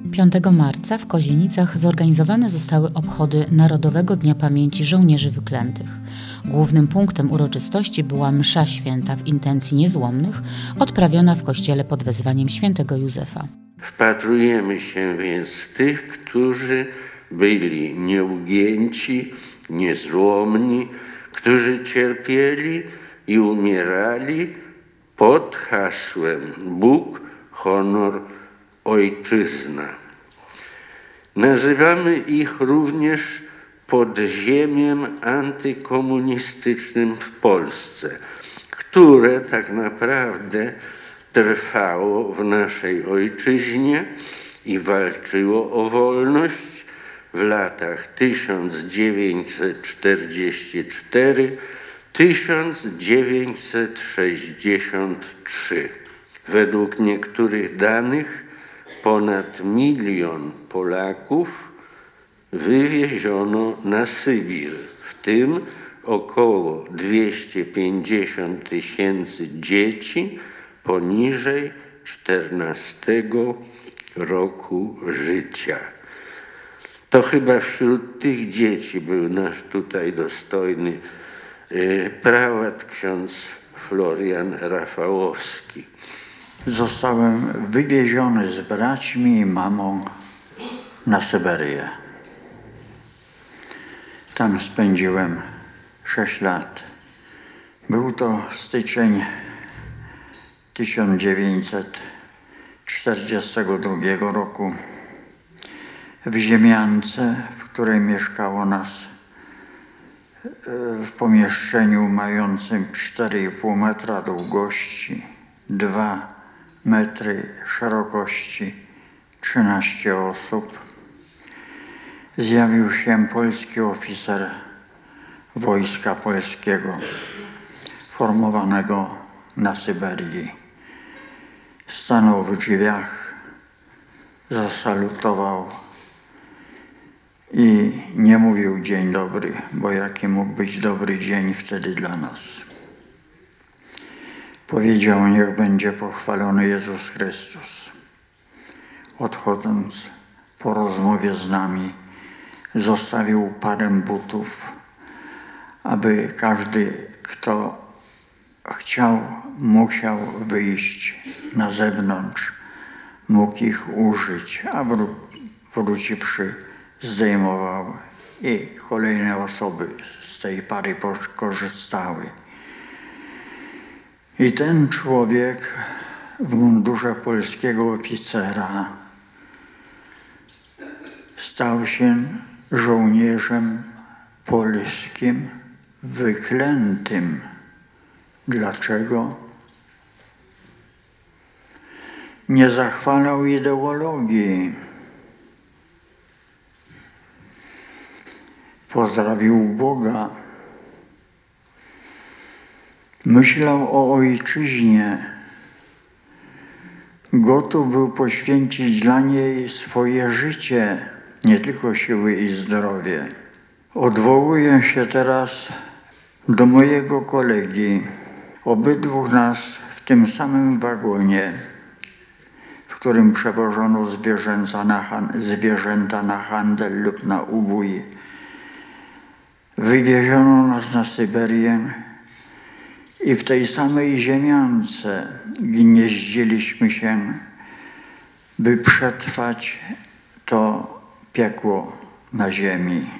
5 marca w Kozienicach zorganizowane zostały obchody Narodowego Dnia Pamięci Żołnierzy Wyklętych. Głównym punktem uroczystości była msza święta w intencji niezłomnych, odprawiona w kościele pod wezwaniem świętego Józefa. Wpatrujemy się więc w tych, którzy byli nieugięci, niezłomni, którzy cierpieli i umierali pod hasłem Bóg, honor, ojczyzna. Nazywamy ich również podziemiem antykomunistycznym w Polsce, które tak naprawdę trwało w naszej ojczyźnie i walczyło o wolność w latach 1944-1963. Według niektórych danych ponad 1 milion Polaków wywieziono na Sybir, w tym około 250 000 dzieci poniżej 14 roku życia. To chyba wśród tych dzieci był nasz tutaj dostojny prałat ksiądz Florian Rafałowski. Zostałem wywieziony z braćmi i mamą na Syberię. Tam spędziłem 6 lat. Był to styczeń 1942 roku. W ziemiance, w której mieszkało nas w pomieszczeniu mającym 4,5 metra długości, 2 metry szerokości, 13 osób, zjawił się polski oficer Wojska Polskiego formowanego na Syberii. Stanął w drzwiach, zasalutował i nie mówił dzień dobry, bo jaki mógł być dobry dzień wtedy dla nas. Powiedział: niech będzie pochwalony Jezus Chrystus. Odchodząc po rozmowie z nami, zostawił parę butów, aby każdy, kto chciał, musiał wyjść na zewnątrz, mógł ich użyć, a wróciwszy zdejmował i kolejne osoby z tej pary korzystały. I ten człowiek w mundurze polskiego oficera stał się żołnierzem polskim wyklętym. Dlaczego? Nie zachwalał ideologii. Pozdrawił Boga. Myślał o ojczyźnie. Gotów był poświęcić dla niej swoje życie, nie tylko siły i zdrowie. Odwołuję się teraz do mojego kolegi. Obydwu nas w tym samym wagonie, w którym przewożono zwierzęta na handel lub na ubój. Wywieziono nas na Syberię i w tej samej ziemiance gnieździliśmy się, by przetrwać to piekło na ziemi.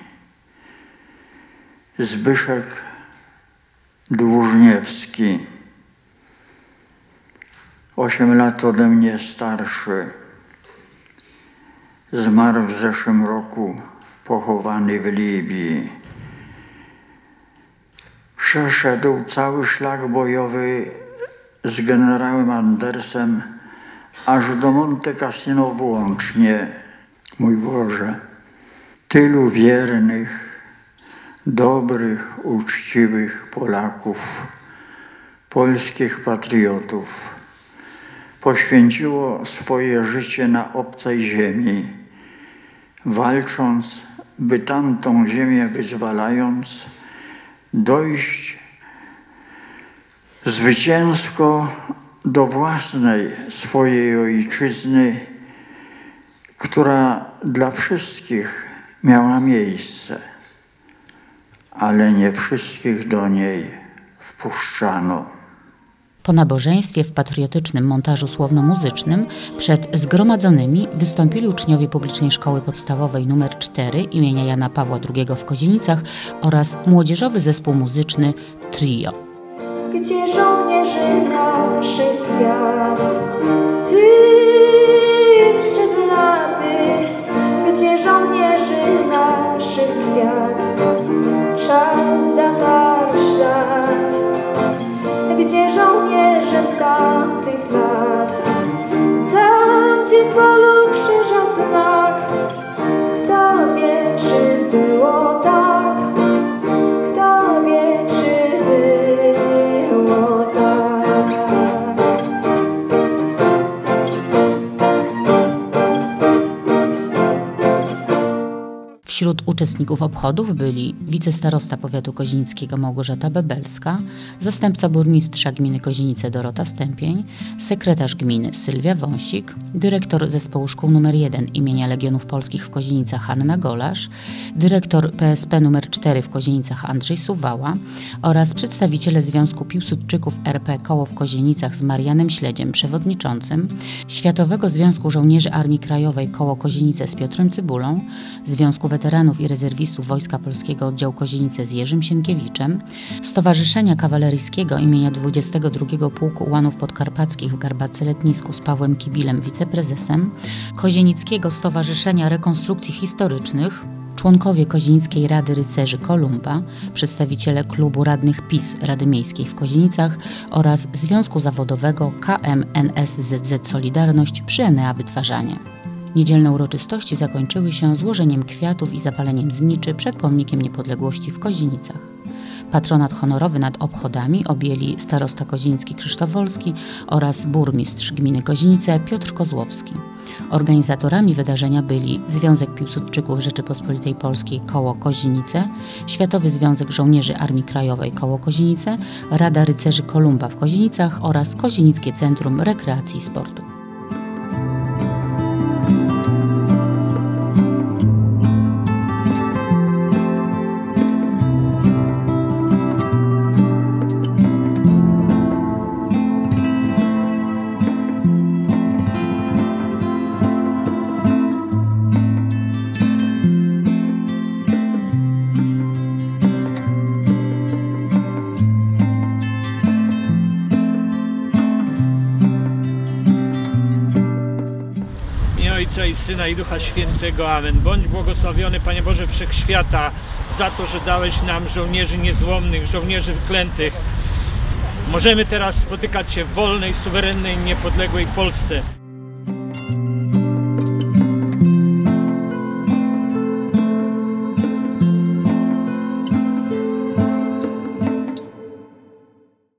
Zbyszek Dłużniewski, 8 lat ode mnie starszy, zmarł w zeszłym roku, pochowany w Libii. Przeszedł cały szlak bojowy z generałem Andersem aż do Monte Cassino włącznie. Mój Boże, tylu wiernych, dobrych, uczciwych Polaków, polskich patriotów poświęciło swoje życie na obcej ziemi, walcząc, by tamtą ziemię wyzwalając, dojść zwycięsko do własnej swojej ojczyzny, która dla wszystkich miała miejsce, ale nie wszystkich do niej wpuszczano. Po nabożeństwie w patriotycznym montażu słowno-muzycznym przed zgromadzonymi wystąpili uczniowie Publicznej Szkoły Podstawowej nr 4 imienia Jana Pawła II w Kozienicach oraz młodzieżowy zespół muzyczny Trio. Gdzie żołnierzy naszych kwiat, ty sprzed laty, gdzie żołnierzy naszych kwiat, czas zatarł ślad, gdzie żołnierze z tamtych lat, tam gdzie w polu krzyża znak, kto wie czy było tak, kto wie czy było tak. Wśród uczestników obchodów byli wicestarosta powiatu kozienickiego Małgorzata Bebelska, zastępca burmistrza gminy Kozienice Dorota Stępień, sekretarz gminy Sylwia Wąsik, dyrektor zespołu szkół nr 1 imienia Legionów Polskich w Kozienicach Hanna Golasz, dyrektor PSP nr 4 w Kozienicach Andrzej Suwała oraz przedstawiciele Związku Piłsudczyków RP Koło w Kozienicach z Marianem Śledziem przewodniczącym, Światowego Związku Żołnierzy Armii Krajowej Koło Kozienice z Piotrem Cybulą, Związku Weteranów i Rezerwistów Wojska Polskiego Oddział Kozienice z Jerzym Sienkiewiczem, Stowarzyszenia Kawaleryjskiego imienia 22 Pułku Ułanów Podkarpackich w Garbacy-Letnisku z Pawłem Kibilem wiceprezesem, Kozienickiego Stowarzyszenia Rekonstrukcji Historycznych, członkowie Kozienickiej Rady Rycerzy Kolumba, przedstawiciele Klubu Radnych PiS Rady Miejskiej w Kozienicach oraz Związku Zawodowego KMNSZZ Solidarność przy Enea Wytwarzanie. Niedzielne uroczystości zakończyły się złożeniem kwiatów i zapaleniem zniczy przed Pomnikiem Niepodległości w Kozienicach. Patronat honorowy nad obchodami objęli starosta kozienicki Krzysztof Wolski oraz burmistrz gminy Kozienice Piotr Kozłowski. Organizatorami wydarzenia byli Związek Piłsudczyków Rzeczypospolitej Polskiej Koło Kozienice, Światowy Związek Żołnierzy Armii Krajowej Koło Kozienice, Rada Rycerzy Kolumba w Kozienicach oraz Kozienickie Centrum Rekreacji i Sportu. Ojca i Syna i Ducha Świętego. Amen. Bądź błogosławiony, Panie Boże Wszechświata, za to, że dałeś nam żołnierzy niezłomnych, żołnierzy wyklętych. Możemy teraz spotykać się w wolnej, suwerennej, niepodległej Polsce.